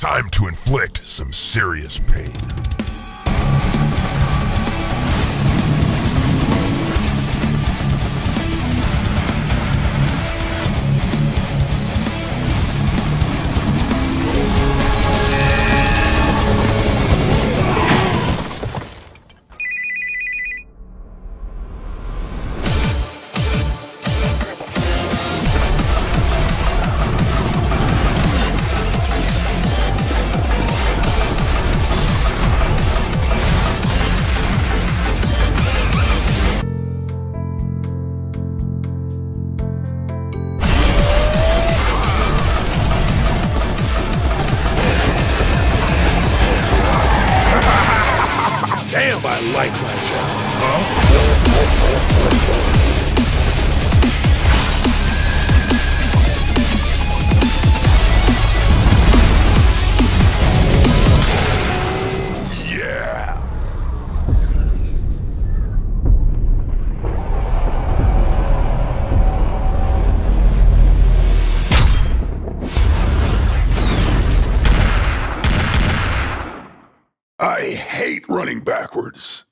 Time to inflict some serious pain. Damn, I like my job. Yeah. I hate running backwards.